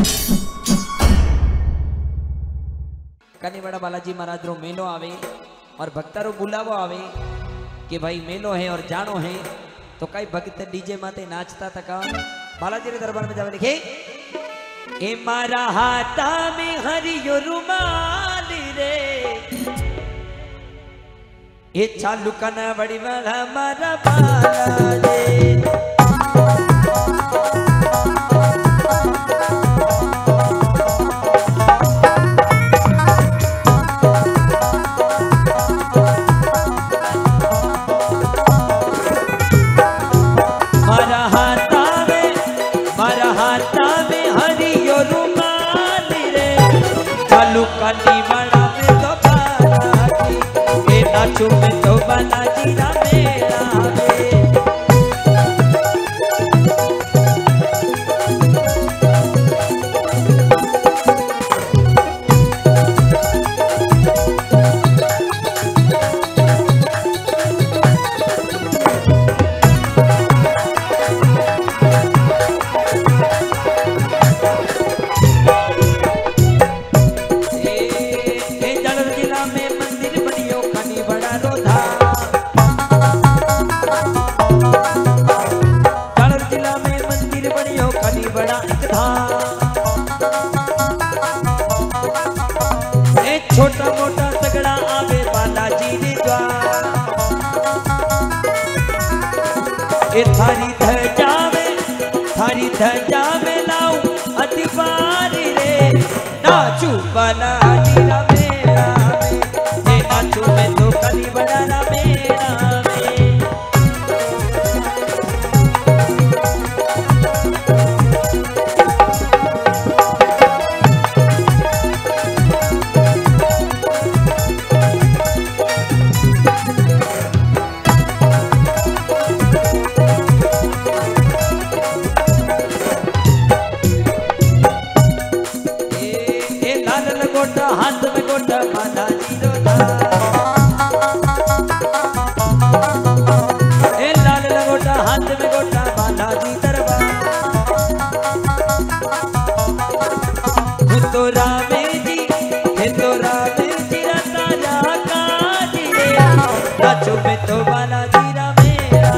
कनी बड़ा बालाजी महाराज रो मेलो आवे और भक्तारो बुलावो आवे कि भाई मेलो है और जानो है तो कई भक्त डीजे माते नाचता तका बालाजी रे दरबार में जावे लिखे ए मारा हाथा में हरियो रुमाल रे ए चालू कना बड़ी वाला मारा बालाजी कनी बड़ा में तो बालाजी ए नाचू में तो बालाजी ना मेरा छोटा मोटा तगड़ा आवे बालाजी रे द्वार ए थारी धजा में लाऊं अतिवारी रे नाचू बालाजी रा मेरा में ए नाचू में तो कली बड़ा ना मेरा हाथ में गोटा बालाजी रोधा ए लाल लगोटा हाथ में गोटा बालाजी दरबार तो रामे जी रता राका जी रे नाचो में तो बालाजी रा मेरा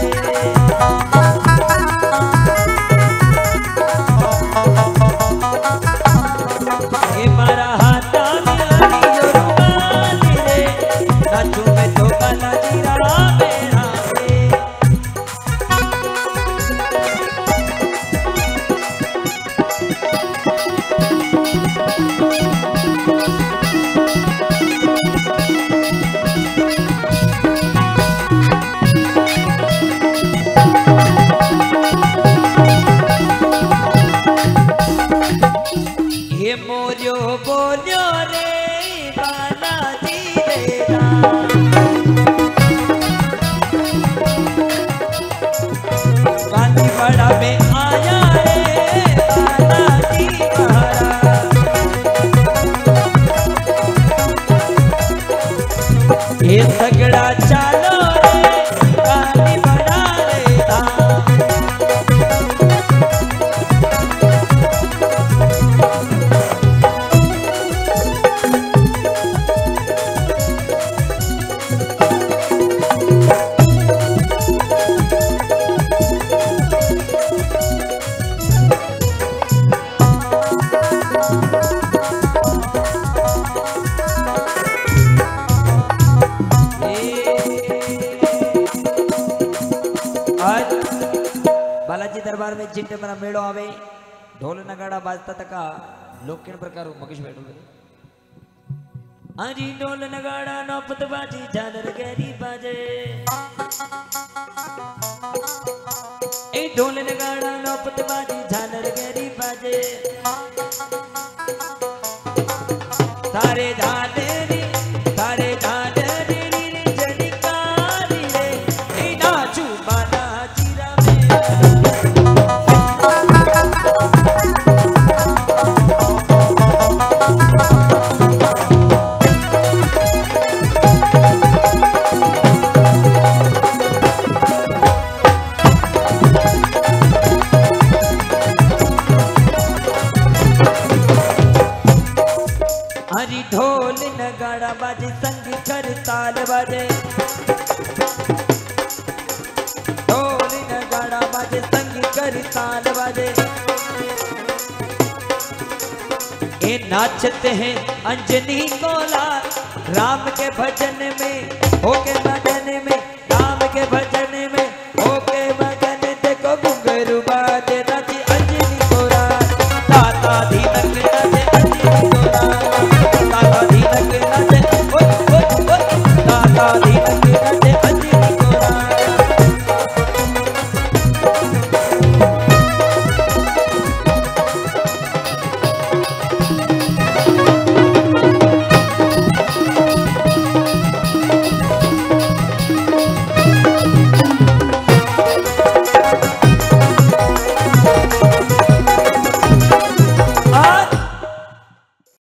ए मारा मोरियो बोलियो रे बालाजी रे गांधी बड़ा में आया रे बालाजी महाराज ये तगड़ा चालो रे गांधी बड़ा रे बालाजी दरबार में जिंटे मरा मेड़ो आवे ढोल नगाड़ा बाजता तका लोग किन प्रकार मगज बैठो अरी ढोल नगाड़ा नौपत बाजी झालर गहरी बाजे ए ढोल नगाड़ा नौपत बाजी झालर गहरी बाजे तारे झाले तारे झाले जनिकारी रे ए नाचू बालाजी रा ये नाचते हैं अंजनी को लाल, राम के भजन में होके